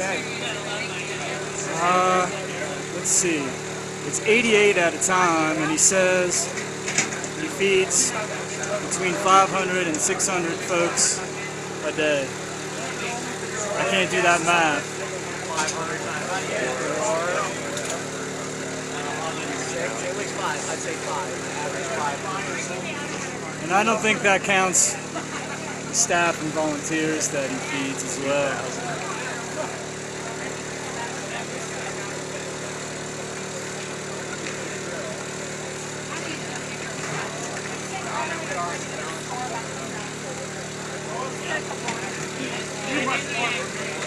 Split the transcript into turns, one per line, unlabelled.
day?
Let's see. It's 88 at a time, and he says he feeds between 500 and 600 folks a day. I can't do that math.
500 times. Say at least 5. I'd say 5. Average 5.
And I don't think that counts staff and volunteers that he feeds as well.
You must